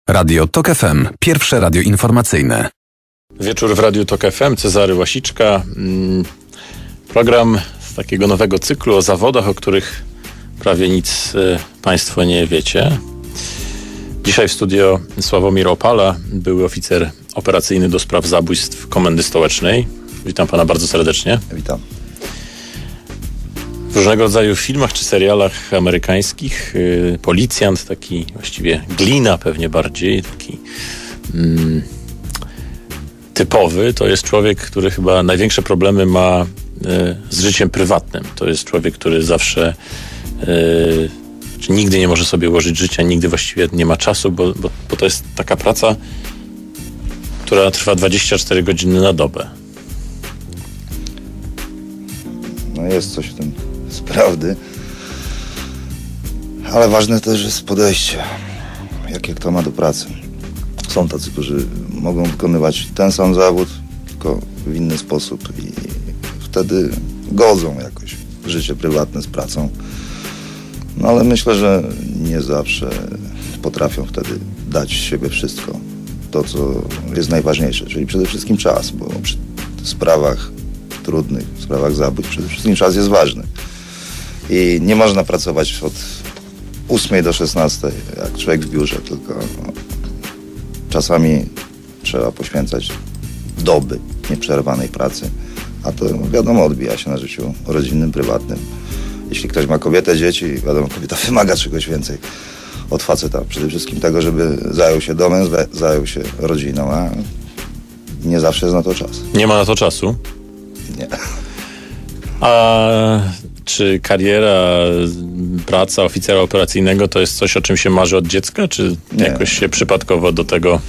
Radio TOK FM. Pierwsze radio informacyjne. Wieczór w Radiu TOK FM. Cezary Łasiczka. Program z takiego nowego cyklu o zawodach, o których prawie nic Państwo nie wiecie. Dzisiaj w studio Sławomir Opala, były oficer operacyjny do spraw zabójstw Komendy Stołecznej. Witam Pana bardzo serdecznie. Witam. W różnego rodzaju filmach czy serialach amerykańskich policjant, taki właściwie glina pewnie bardziej, taki typowy, to jest człowiek, który chyba największe problemy ma z życiem prywatnym. To jest człowiek, który zawsze nigdy nie może sobie ułożyć życia, nigdy właściwie nie ma czasu, bo to jest taka praca, która trwa 24 godziny na dobę. No jest coś w tym z prawdy, ale ważne też jest podejście, jakie kto ma do pracy. Są tacy, którzy mogą wykonywać ten sam zawód, tylko w inny sposób i wtedy godzą jakoś życie prywatne z pracą. No ale myślę, że nie zawsze potrafią wtedy dać z siebie wszystko. To, co jest najważniejsze, czyli przede wszystkim czas, bo przy sprawach trudnych, w sprawach zabójstw przede wszystkim czas jest ważny. I nie można pracować od 8 do 16, jak człowiek w biurze, tylko czasami trzeba poświęcać doby nieprzerwanej pracy, a to wiadomo odbija się na życiu rodzinnym, prywatnym. Jeśli ktoś ma kobietę, dzieci, wiadomo, kobieta wymaga czegoś więcej od faceta. Przede wszystkim tego, żeby zajął się domem, zajął się rodziną, a nie zawsze jest na to czas. Nie ma na to czasu? Nie. A czy kariera, praca oficera operacyjnego to jest coś, o czym się marzy od dziecka, czy Nie. jakoś się przypadkowo do tego...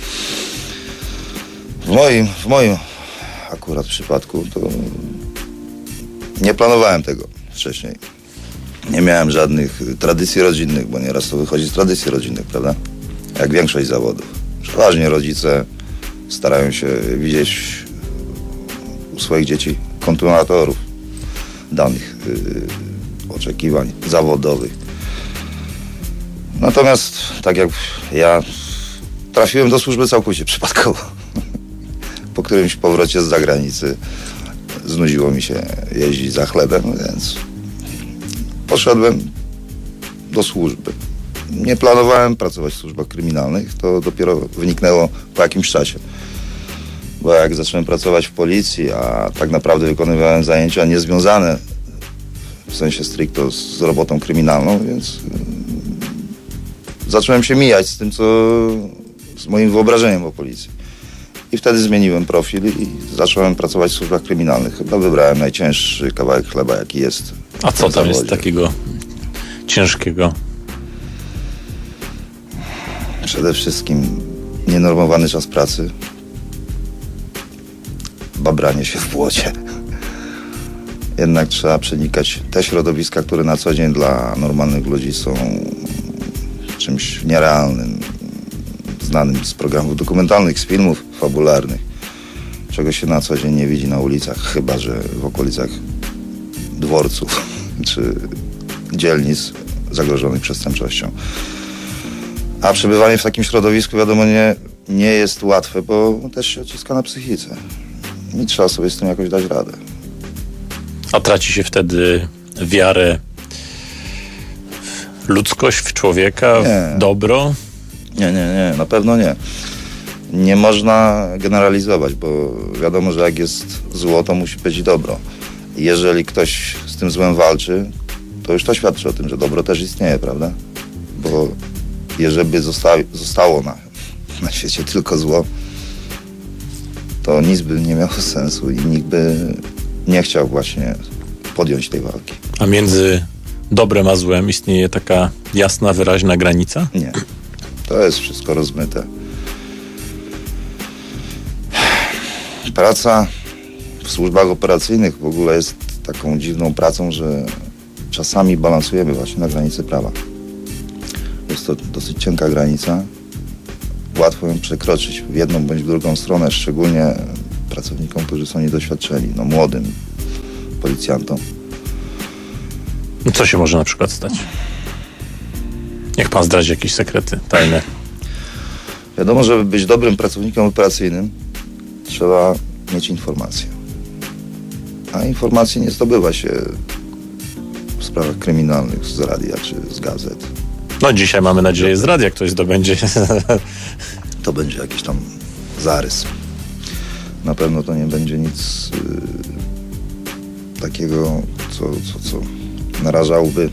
W moim akurat przypadku to nie planowałem tego wcześniej. Nie miałem żadnych tradycji rodzinnych, bo nieraz to wychodzi z tradycji rodzinnych, prawda? Jak większość zawodów. Przeważnie rodzice starają się widzieć u swoich dzieci kontynuatorów danych oczekiwań zawodowych. Natomiast tak jak ja trafiłem do służby całkowicie przypadkowo. Po którymś powrocie z zagranicy znudziło mi się jeździć za chlebem, więc poszedłem do służby. Nie planowałem pracować w służbach kryminalnych, to dopiero wyniknęło po jakimś czasie. Bo jak zacząłem pracować w policji, a tak naprawdę wykonywałem zajęcia niezwiązane w sensie stricto z robotą kryminalną, więc zacząłem się mijać z tym, z moim wyobrażeniem o policji. I wtedy zmieniłem profil i zacząłem pracować w służbach kryminalnych. Chyba wybrałem najcięższy kawałek chleba, jaki jest. A co tam jest takiego ciężkiego? Przede wszystkim nienormowany czas pracy, babranie się w błocie. Jednak trzeba przenikać te środowiska, które na co dzień dla normalnych ludzi są czymś nierealnym, znanym z programów dokumentalnych, z filmów fabularnych, czego się na co dzień nie widzi na ulicach, chyba że w okolicach dworców czy dzielnic zagrożonych przestępczością. A przebywanie w takim środowisku, wiadomo, nie jest łatwe, bo też się odciska na psychice. I trzeba sobie z tym jakoś dać radę. A traci się wtedy wiarę w ludzkość, w człowieka, w dobro? Nie, na pewno nie. Nie można generalizować, bo wiadomo, że jak jest zło, to musi być i dobro. I jeżeli ktoś z tym złem walczy, to już to świadczy o tym, że dobro też istnieje, prawda? Bo jeżeli by zostało na świecie tylko zło, to nic by nie miało sensu i nikt by nie chciał właśnie podjąć tej walki. A między dobrem a złem istnieje taka jasna, wyraźna granica? Nie. To jest wszystko rozmyte. Praca w służbach operacyjnych w ogóle jest taką dziwną pracą, że czasami balansujemy właśnie na granicy prawa. Jest to dosyć cienka granica. Łatwo ją przekroczyć w jedną bądź w drugą stronę, szczególnie pracownikom, którzy są niedoświadczeni, młodym policjantom. Co się może na przykład stać? Niech pan zdradzi jakieś sekrety tajne. Wiadomo, żeby być dobrym pracownikiem operacyjnym, trzeba mieć informacje. A informacji nie zdobywa się w sprawach kryminalnych z radia czy z gazet. No dzisiaj mamy nadzieję z radia ktoś zdobędzie. To będzie jakiś tam zarys. Na pewno to nie będzie nic takiego, co narażałoby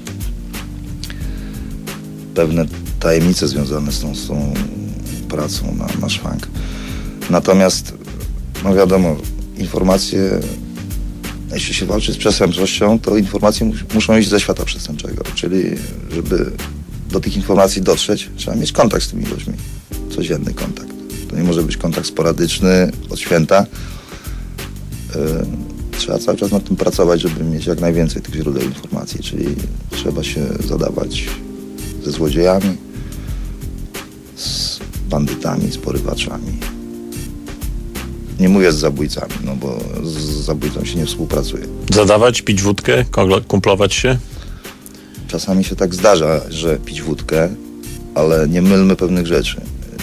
pewne tajemnice związane z tą pracą na szwank. Natomiast, no wiadomo, informacje, jeśli się walczy z przestępczością, to informacje muszą iść ze świata przestępczego. Czyli, żeby do tych informacji dotrzeć, trzeba mieć kontakt z tymi ludźmi. Codzienny kontakt. To nie może być kontakt sporadyczny od święta. Trzeba cały czas nad tym pracować, żeby mieć jak najwięcej tych źródeł informacji. Czyli trzeba się zadawać ze złodziejami, z bandytami, z porywaczami. Nie mówię z zabójcami, no bo z zabójcą się nie współpracuje. Zadawać, pić wódkę, kumplować się? Czasami się tak zdarza, że pić wódkę, ale nie mylmy pewnych rzeczy.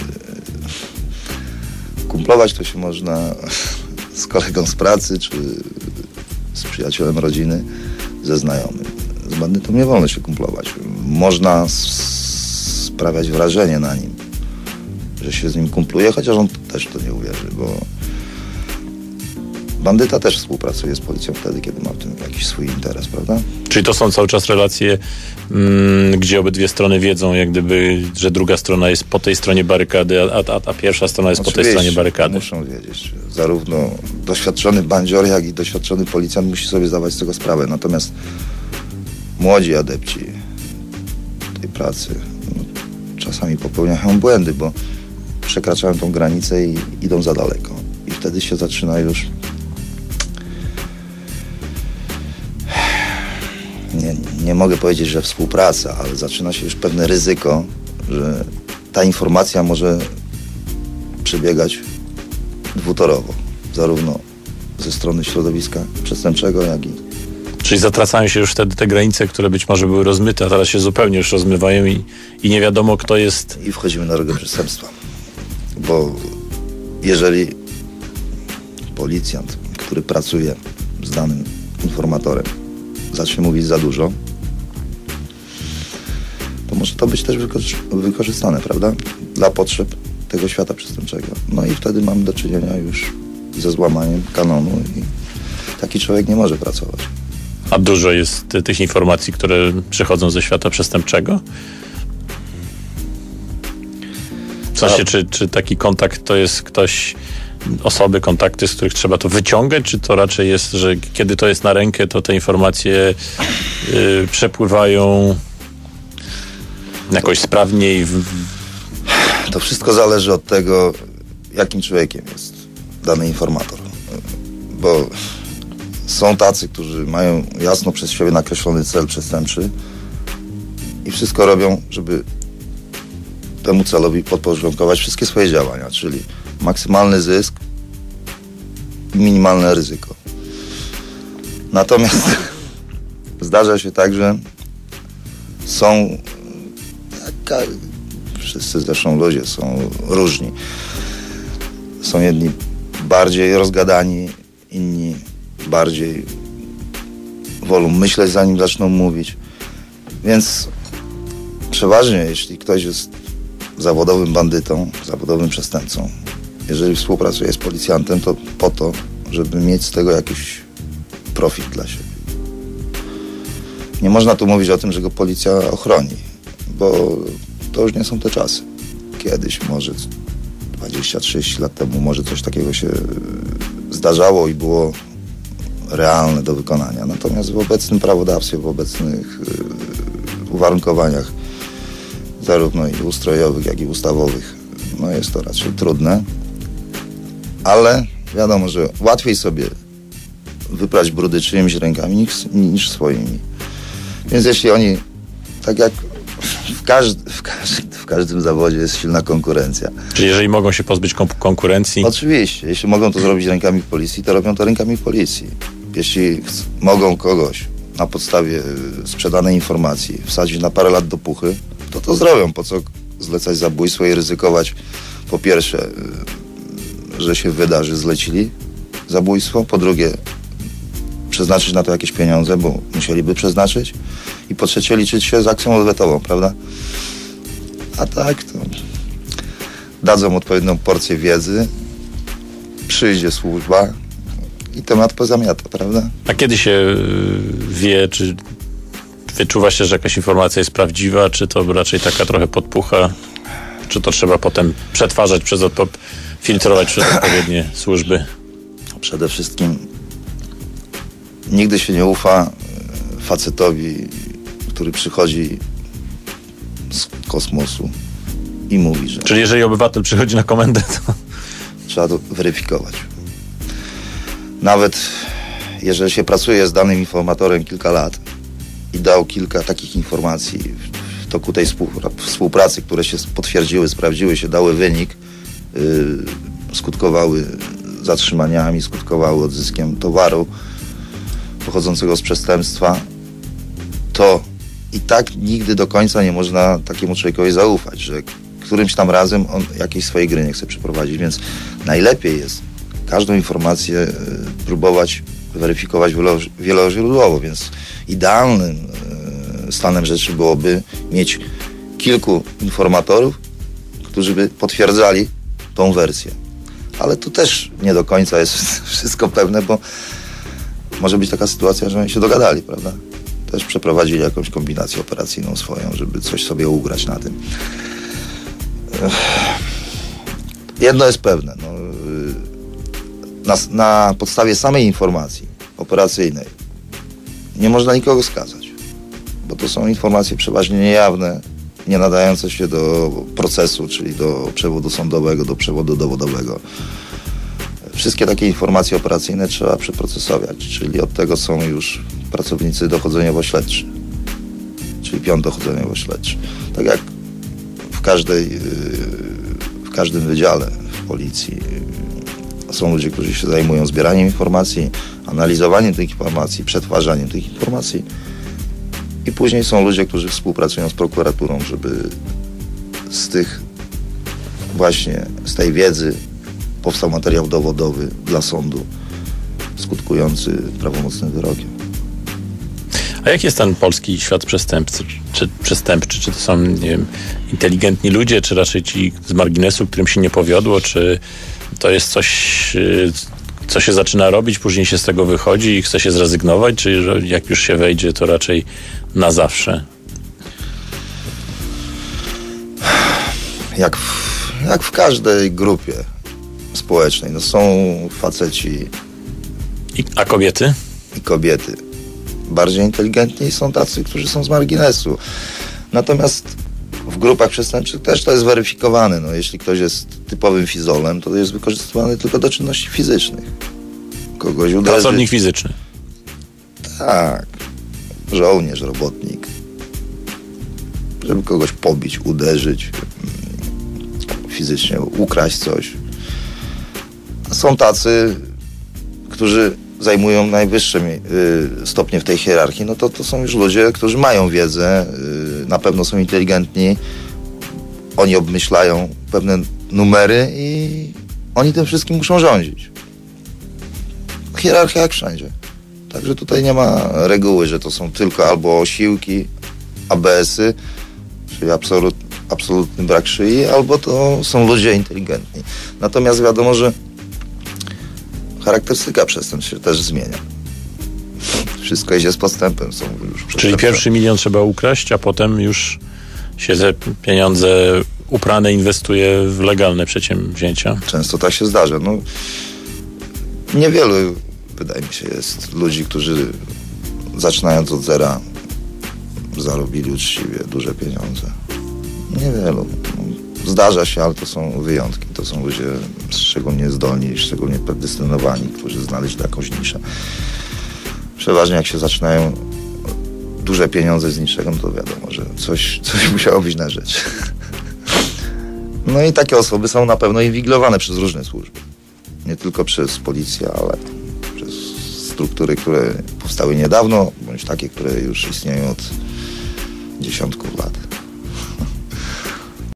Kumplować to się można z kolegą z pracy, czy z przyjacielem rodziny, ze znajomym. Z bandytą nie wolno się kumplować. Można sprawiać wrażenie na nim, że się z nim kumpluje, chociaż on też to nie uwierzy, bo bandyta też współpracuje z policją wtedy, kiedy ma w tym jakiś swój interes, prawda? Czyli to są cały czas relacje, gdzie obydwie strony wiedzą, jak gdyby, że druga strona jest po tej stronie barykady, a pierwsza strona jest Oczywiście, po tej stronie barykady. Muszą wiedzieć. Zarówno doświadczony bandzior, jak i doświadczony policjant musi sobie zdawać z tego sprawę. Natomiast młodzi adepci tej pracy czasami popełniają błędy, bo przekraczają tą granicę i idą za daleko. I wtedy się zaczyna już nie mogę powiedzieć, że współpraca, ale zaczyna się już pewne ryzyko, że ta informacja może przebiegać dwutorowo. Zarówno ze strony środowiska przestępczego, jak i... Czyli zatracają się już wtedy te granice, które być może były rozmyte, a teraz się zupełnie już rozmywają i nie wiadomo, kto jest... I wchodzimy na drogę przestępstwa. Bo jeżeli policjant, który pracuje z danym informatorem, zacznie mówić za dużo, to może to być też wykorzystane, prawda? Dla potrzeb tego świata przestępczego. No i wtedy mamy do czynienia już ze złamaniem kanonu i taki człowiek nie może pracować. A dużo jest tych informacji, które przychodzą ze świata przestępczego? W sensie, czy taki kontakt to jest ktoś, osoby, kontakty, z których trzeba to wyciągać, czy to raczej jest, że kiedy to jest na rękę, to te informacje przepływają jakoś sprawniej? To wszystko zależy od tego, jakim człowiekiem jest dany informator. Bo są tacy, którzy mają jasno przez siebie nakreślony cel przestępczy i wszystko robią, żeby temu celowi podporządkować wszystkie swoje działania, czyli maksymalny zysk i minimalne ryzyko. Natomiast zdarza się tak, że są, wszyscy zresztą ludzie są różni. Są jedni bardziej rozgadani, inni bardziej wolą myśleć, zanim zaczną mówić. Więc przeważnie, jeśli ktoś jest zawodowym bandytą, zawodowym przestępcą, jeżeli współpracuje z policjantem, to po to, żeby mieć z tego jakiś profit dla siebie. Nie można tu mówić o tym, że go policja ochroni, bo to już nie są te czasy. Kiedyś, może 20-30 lat temu, może coś takiego się zdarzało i było realne do wykonania. Natomiast w obecnym prawodawstwie, w obecnych uwarunkowaniach zarówno i ustrojowych, jak i ustawowych, no jest to raczej trudne, ale wiadomo, że łatwiej sobie wyprać brudy czyimiś rękami niż swoimi. Więc jeśli oni, tak jak w każdym zawodzie jest silna konkurencja. Czyli jeżeli mogą się pozbyć konkurencji? Oczywiście. Jeśli mogą to zrobić rękami policji, to robią to rękami policji. Jeśli mogą kogoś na podstawie sprzedanej informacji wsadzić na parę lat do puchy, to zrobią. Po co zlecać zabójstwo i ryzykować, po pierwsze, że się wydarzy, zlecili zabójstwo, po drugie, przeznaczyć na to jakieś pieniądze, bo musieliby przeznaczyć, i po trzecie, liczyć się z akcją odwetową, prawda? A tak, to dadzą odpowiednią porcję wiedzy, przyjdzie służba i temat pozamiata, prawda? A kiedy się wie, czy wyczuwa się, że jakaś informacja jest prawdziwa, czy to raczej taka trochę podpucha, czy to trzeba potem przetwarzać, filtrować przez odpowiednie służby? Przede wszystkim nigdy się nie ufa facetowi, który przychodzi z kosmosu i mówi, że... Czyli jeżeli obywatel przychodzi na komendę, to... Trzeba to weryfikować. Nawet jeżeli się pracuje z danym informatorem kilka lat i dał kilka takich informacji w toku tej współpracy, które się potwierdziły, sprawdziły się, dały wynik, skutkowały zatrzymaniami, skutkowały odzyskiem towaru pochodzącego z przestępstwa, to i tak nigdy do końca nie można takiemu człowiekowi zaufać, że którymś tam razem on jakiejś swojej gry nie chce przeprowadzić, więc najlepiej jest każdą informację próbować weryfikować wieloźródłowo, więc idealnym stanem rzeczy byłoby mieć kilku informatorów, którzy by potwierdzali tą wersję. Ale to też nie do końca jest wszystko pewne, bo może być taka sytuacja, że oni się dogadali, prawda? Też przeprowadzili jakąś kombinację operacyjną swoją, żeby coś sobie ugrać na tym. Jedno jest pewne. Na podstawie samej informacji operacyjnej nie można nikogo skazać, bo to są informacje przeważnie niejawne, nie nadające się do procesu, czyli do przewodu sądowego, do przewodu dowodowego. Wszystkie takie informacje operacyjne trzeba przeprocesować, czyli od tego są już pracownicy dochodzeniowo-śledczy, czyli pion dochodzeniowo-śledczy. Tak jak w każdym wydziale w policji są ludzie, którzy się zajmują zbieraniem informacji, analizowaniem tych informacji, przetwarzaniem tych informacji, i później są ludzie, którzy współpracują z prokuraturą, żeby z tej wiedzy powstał materiał dowodowy dla sądu, skutkujący prawomocnym wyrokiem. A jaki jest ten polski świat przestępczy? Czy to są, nie wiem, inteligentni ludzie, czy raczej ci z marginesu, którym się nie powiodło, czy to jest coś, co się zaczyna robić, później się z tego wychodzi i chce się zrezygnować, czy że jak już się wejdzie, to raczej na zawsze? Jak w każdej grupie społecznej. No są faceci. A kobiety? I kobiety. Bardziej inteligentni są tacy, którzy są z marginesu. Natomiast w grupach przestępczych też to jest weryfikowane. No, jeśli ktoś jest typowym fizolem, to jest wykorzystywany tylko do czynności fizycznych. Kogoś uderzyć. Pracownik fizyczny. Tak. Żołnierz, robotnik. Żeby kogoś pobić, uderzyć, fizycznie ukraść coś. A są tacy, którzy zajmują najwyższe stopnie w tej hierarchii, no to są już ludzie, którzy mają wiedzę, na pewno są inteligentni, oni obmyślają pewne numery i oni tym wszystkim muszą rządzić. Hierarchia jak wszędzie. Także tutaj nie ma reguły, że to są tylko albo osiłki, ABS-y, czyli absolutny brak szyi, albo to są ludzie inteligentni. Natomiast wiadomo, że charakterystyka przestępstw się też zmienia. Wszystko idzie z postępem. Są już Czyli pierwszy milion trzeba ukraść, a potem już się te pieniądze uprane inwestuje w legalne przedsięwzięcia? Często tak się zdarza. No, niewielu, wydaje mi się, jest ludzi, którzy zaczynając od zera zarobili uczciwie duże pieniądze. Niewielu. Zdarza się, ale to są wyjątki. To są ludzie szczególnie zdolni, szczególnie predestynowani, którzy znaleźli jakąś niszę. Przeważnie jak się zaczynają duże pieniądze z niczego, no to wiadomo, że coś musiało być na rzecz. No i takie osoby są na pewno inwigilowane przez różne służby. Nie tylko przez policję, ale przez struktury, które powstały niedawno, bądź takie, które już istnieją od dziesiątków lat.